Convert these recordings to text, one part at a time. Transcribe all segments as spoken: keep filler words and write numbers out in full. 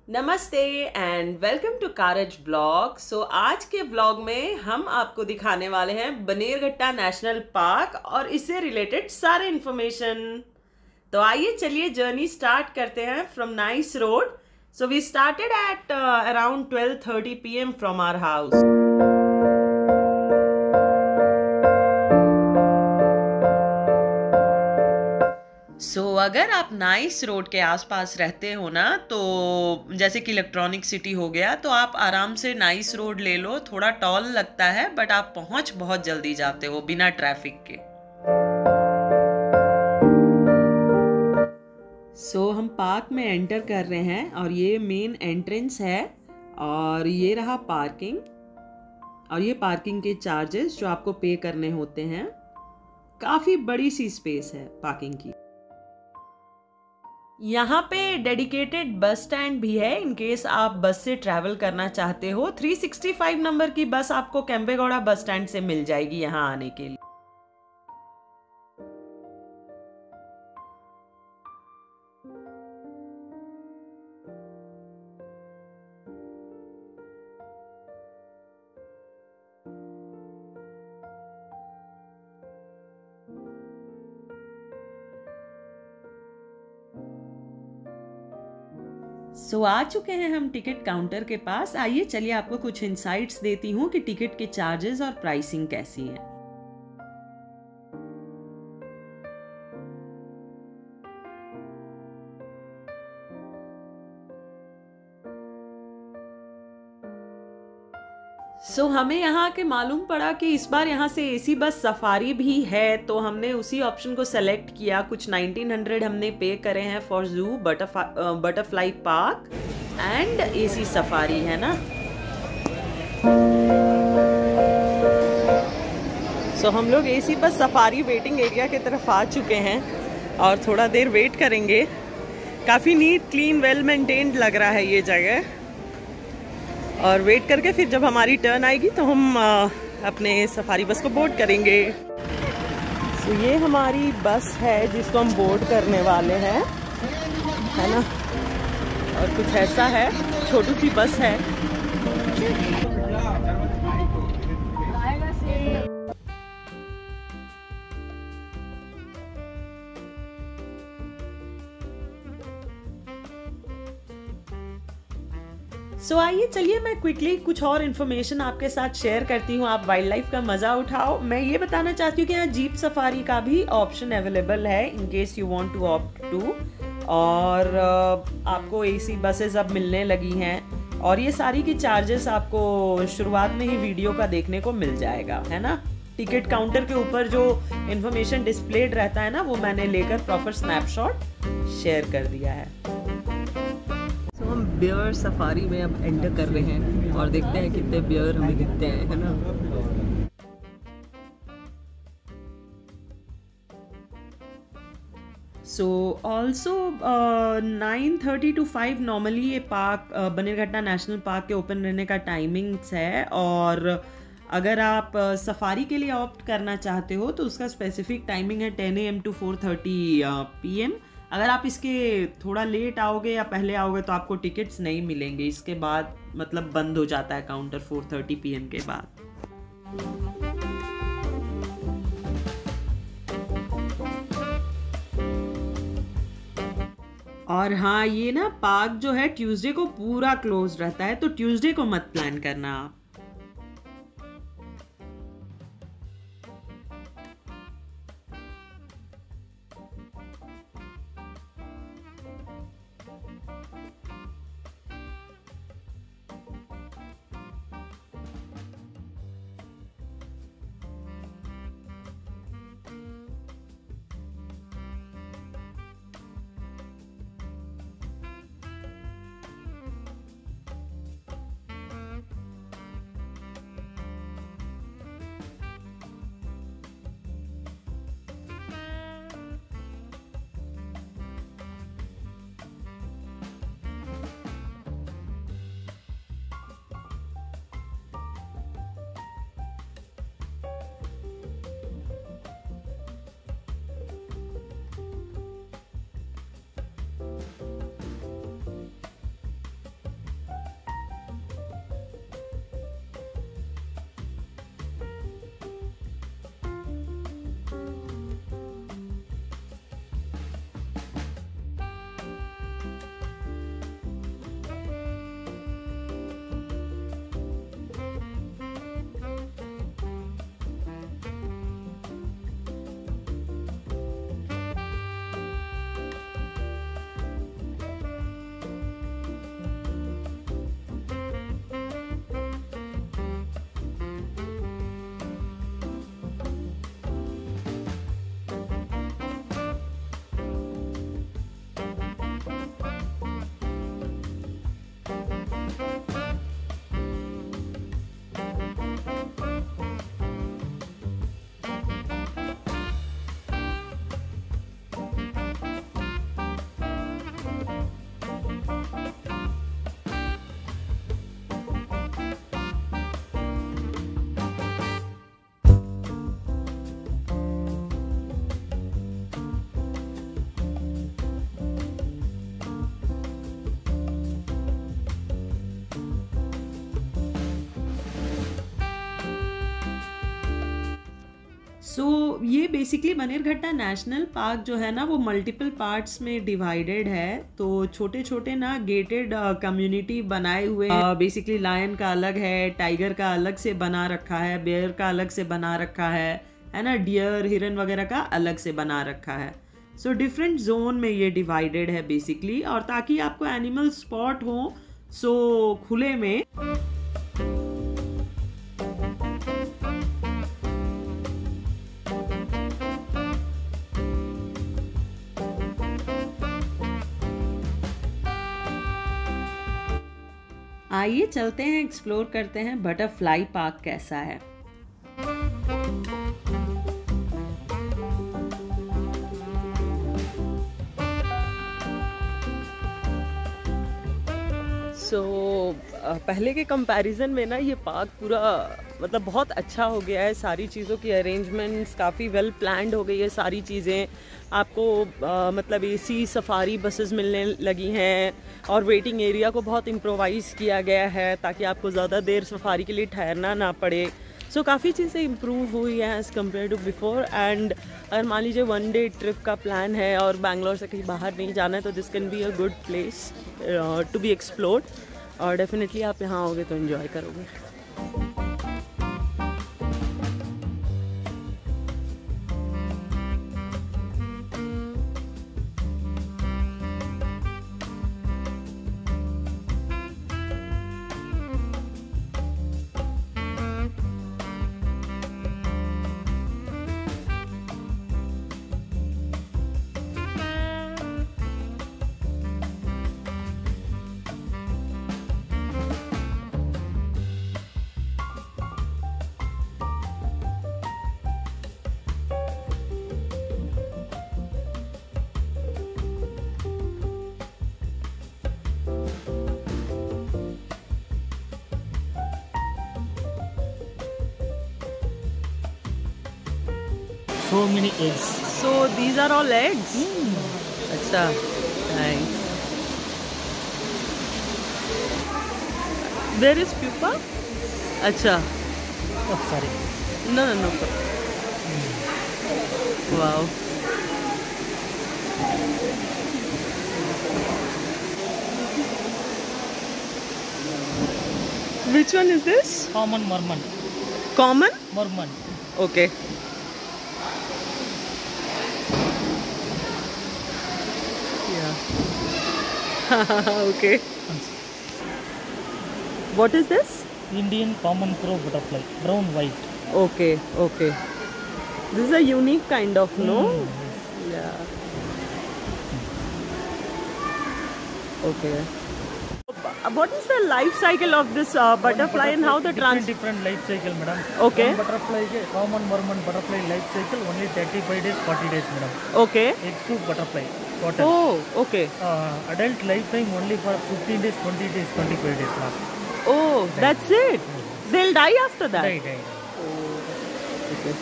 नमस्ते and welcome to कारज blog. So आज के ब्लॉग में हम आपको दिखाने वाले हैं बनेरघट्टा नेशनल पार्क और इससे रिलेटेड सारे इंफॉर्मेशन। तो आइए चलिए जर्नी स्टार्ट करते हैं from nice road. So we started at around twelve thirty P M from our house. So so, अगर आप नाइस रोड के आसपास रहते हो ना, तो जैसे कि इलेक्ट्रॉनिक सिटी हो गया, तो आप आराम से नाइस रोड ले लो। थोड़ा टॉल लगता है बट आप पहुंच बहुत जल्दी जाते हो बिना ट्रैफिक के। सो so, हम पार्क में एंटर कर रहे हैं और ये मेन एंट्रेंस है और ये रहा पार्किंग। और ये पार्किंग के चार्जेस जो आपको पे करने होते हैं। काफी बड़ी सी स्पेस है पार्किंग की। यहाँ पे डेडिकेटेड बस स्टैंड भी है इन केस आप बस से ट्रैवल करना चाहते हो। थ्री सिक्सटी फाइव नंबर की बस आपको केम्पेगौड़ा बस स्टैंड से मिल जाएगी यहाँ आने के लिए। सो so, आ चुके हैं हम टिकट काउंटर के पास। आइए चलिए आपको कुछ इंसाइट्स देती हूँ कि टिकट के चार्जेस और प्राइसिंग कैसी है। सो so, हमें यहाँ के मालूम पड़ा कि इस बार यहाँ से एसी बस सफारी भी है, तो हमने उसी ऑप्शन को सेलेक्ट किया। कुछ नाइनटीन हंड्रेड हमने पे करे हैं for zoo, butterfly park and AC safari, है ना। सो so, हम लोग AC bus safari waiting area की तरफ आ चुके हैं और थोड़ा देर वेट करेंगे। काफ़ी नीट, क्लीन, वेल मेंटेन्ड लग रहा है ये जगह। और वेट करके फिर जब हमारी टर्न आएगी तो हम आ, अपने सफारी बस को बोर्ड करेंगे। तो ये हमारी बस है जिसको हम बोर्ड करने वाले हैं, है ना। और कुछ ऐसा है, छोटी सी बस है। सो so, आइए चलिए मैं क्विकली कुछ और इन्फॉर्मेशन आपके साथ शेयर करती हूँ। आप वाइल्ड लाइफ का मजा उठाओ। मैं ये बताना चाहती हूँ कि यहाँ जीप सफारी का भी ऑप्शन अवेलेबल है in case you want to opt to. और आपको एसी बसेस अब मिलने लगी हैं और ये सारी की चार्जेस आपको शुरुआत में ही वीडियो का देखने को मिल जाएगा, है ना। टिकट काउंटर के ऊपर जो इन्फॉर्मेशन डिस्प्लेड रहता है ना, वो मैंने लेकर प्रॉपर स्नैपशॉट शेयर कर दिया है। तो हम बियर सफारी में अब एंटर कर रहे हैं और देखते हैं कितने बियर हमें दिखते हैं, है ना। So also nine thirty to five normally ये park uh, Bannerghatta national park के ओपन रहने का टाइमिंग्स है। और अगर आप सफारी uh, के लिए ऑप्ट करना चाहते हो तो उसका स्पेसिफिक टाइमिंग है ten A M to four thirty P M. अगर आप इसके थोड़ा लेट आओगे या पहले आओगे तो आपको टिकट्स नहीं मिलेंगे। इसके बाद मतलब बंद हो जाता है counter four thirty P M के बाद। और हाँ, ये ना पार्क जो है ट्यूसडे को पूरा क्लोज रहता है, तो ट्यूसडे को मत प्लान करना आप। सो so, ये बेसिकली बनेरघट्टा नेशनल पार्क जो है ना वो मल्टीपल पार्ट्स में डिवाइडेड है। तो छोटे छोटे ना गेटेड कम्युनिटी बनाए हुए हैं। बेसिकली लायन का अलग है, टाइगर का अलग से बना रखा है, बेयर का अलग से बना रखा है है ना, डियर हिरन वगैरह का अलग से बना रखा है। सो डिफरेंट जोन में ये डिवाइडेड है बेसिकली, और ताकि आपको एनिमल स्पॉट हो सो so, खुले में। आइए चलते हैं, एक्सप्लोर करते हैं बटरफ्लाई पार्क कैसा है। सो so, पहले के कंपैरिजन में ना ये पार्क पूरा मतलब बहुत अच्छा हो गया है। सारी चीज़ों की अरेंजमेंट्स काफ़ी वेल प्लान्ड हो गई है। सारी चीज़ें आपको आ, मतलब एसी सफारी बसेस मिलने लगी हैं, और वेटिंग एरिया को बहुत इम्प्रोवाइज़ किया गया है ताकि आपको ज़्यादा देर सफारी के लिए ठहरना ना पड़े। सो so, काफ़ी चीज़ें इम्प्रूव हुई हैं as compare to before. And अगर मान लीजिए वन डे ट्रिप का प्लान है और बैंगलोर से कहीं बाहर नहीं जाना है तो this can be a good place to be explored, और डेफिनेटली आप यहाँ आओगे तो एंजॉय करोगे। So many eggs. So these are all eggs. Mm. अच्छा, nice. Where is pupa? अच्छा. Oh, sorry. No, no, no. Mm. Wow. Which one is this? Common Mormon. Common? Mormon. Okay. Okay. What is this? Indian common crow butterfly, brown white. Okay, okay. This is a unique kind of, no? Mm. Yeah. Okay. What is the life cycle of this uh, butterfly, butterfly and how the trans? Different, different life cycle, madam. Okay. One butterfly, common Mormon butterfly life cycle only thirty-five days, forty days, madam. Okay. Egg to butterfly. Total. Oh, okay. Uh, adult lifetime only for fifteen days, twenty days, twenty-five days last. Oh, die. That's it. Mm. They'll die after that. Die, die. Oh. Okay.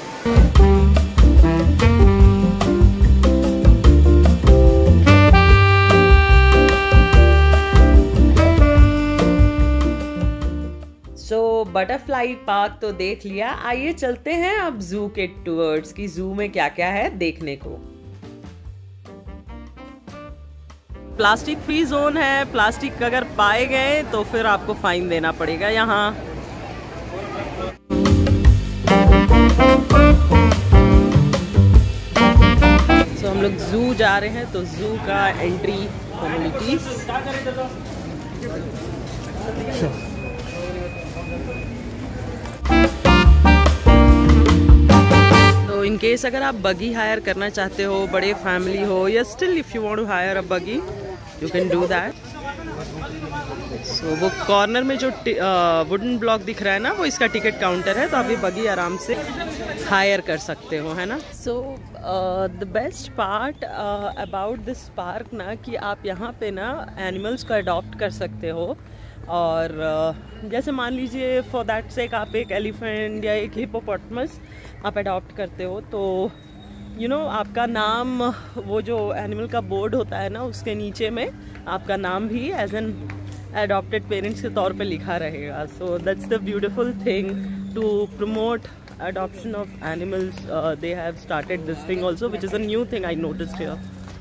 So butterfly park तो देख लिया, आइए चलते हैं अब जू के towards की जू में क्या क्या है देखने को। प्लास्टिक फ्री जोन है, प्लास्टिक अगर पाए गए तो फिर आपको फाइन देना पड़ेगा यहाँ। तो हम लोग जू जा रहे हैं, तो जू का एंट्री फॉर्मेलिटीज। तो इन केस अगर आप बगी हायर करना चाहते हो, बड़े फैमिली हो, या still if you want to hire a buggy you can do that. So वो कॉर्नर में जो वुडन ब्लॉक दिख रहा है ना, वो इसका टिकट काउंटर है, तो आप ये बगी आराम से हायर कर सकते हो, है ना। So the best part about this park ना कि आप यहाँ पे ना एनिमल्स को अडॉप्ट कर सकते हो, और uh, जैसे मान लीजिए फॉर दैट सेक आप एक एलिफेंट या एक हिपोपोटामस आप अडॉप्ट करते हो, तो यू you नो know, आपका नाम वो जो एनिमल का बोर्ड होता है ना, उसके नीचे में आपका नाम भी एज एन एडॉप्टेड पेरेंट्स के तौर पे लिखा रहेगा। So that's the beautiful thing to promote adoption of animals, uh, they have started this thing also, which is a new thing I noticed here.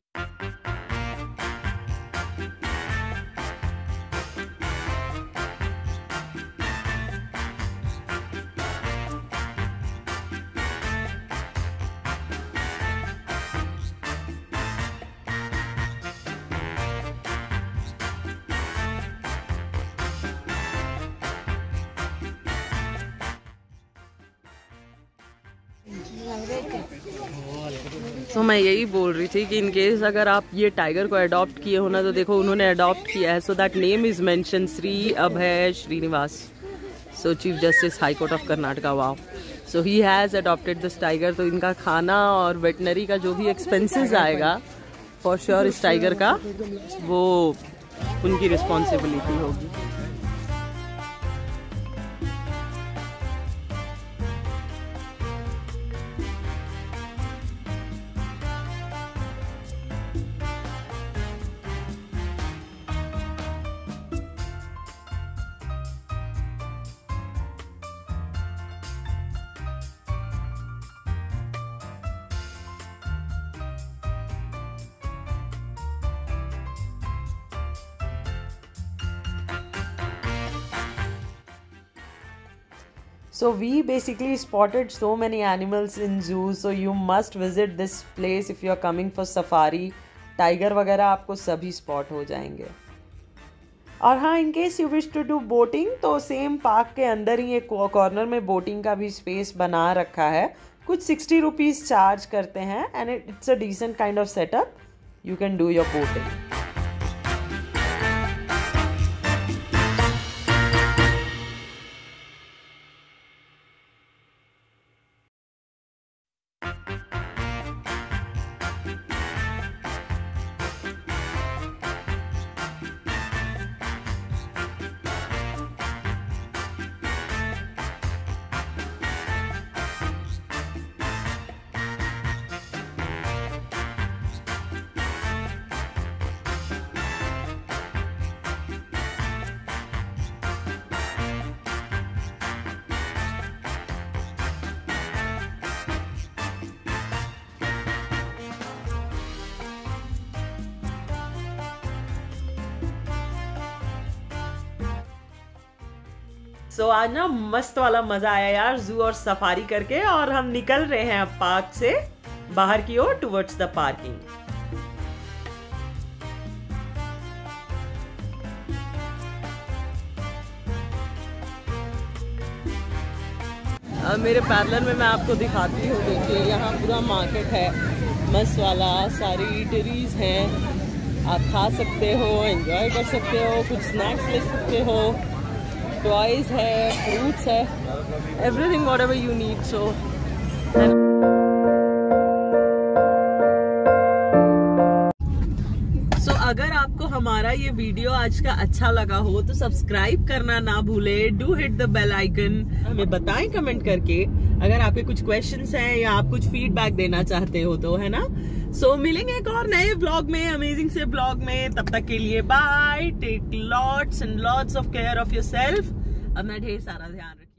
तो so, मैं यही बोल रही थी कि इन केस अगर आप ये टाइगर को अडॉप्ट किए हो ना, तो देखो उन्होंने अडॉप्ट किया है, so that name is mention Shri Abhay Srinivas, so chief justice high court of Karnataka. Wow, so he has adopted this tiger. तो इनका खाना और वेटनरी का जो भी एक्सपेंसेस आएगा फॉर श्योर इस टाइगर का, वो उनकी रिस्पॉन्सिबिलिटी होगी। So we basically spotted so many animals in zoos, so you must visit this place if you are coming for safari. Tiger वगैरह आपको सभी स्पॉट हो जाएंगे। और हाँ, in case you wish to do boating, तो same park के अंदर ही एक कॉर्नर में बोटिंग का भी स्पेस बना रखा है। कुछ सिक्सटी रुपीज़ चार्ज करते हैं and it's a decent kind of setup, you can do your boating. So so, आज ना मस्त वाला मजा आया यार जू और सफारी करके, और हम निकल रहे हैं अब पार्क से बाहर की ओर टुवर्ड्स द पार्किंग। अब मेरे पैरेलल में मैं आपको दिखाती हूँ, देखिए यहाँ पूरा मार्केट है मस्त वाला, सारी ईटरीज हैं, आप खा सकते हो, एंजॉय कर सकते हो, कुछ स्नैक्स ले सकते हो, टॉयज है, फ्रूट्स है, everything whatever you need. So so अगर आपको हमारा ये वीडियो आज का अच्छा लगा हो तो सब्सक्राइब करना ना भूले, do hit the bell icon, हमें बताएं कमेंट करके अगर आपके कुछ क्वेश्चंस हैं या आप कुछ फीडबैक देना चाहते हो तो, है ना। सो so, मिलेंगे एक और नए ब्लॉग में, अमेजिंग से ब्लॉग में, तब तक के लिए bye, take lots and lots of care of yourself. अपना ढेर सारा ध्यान रखें।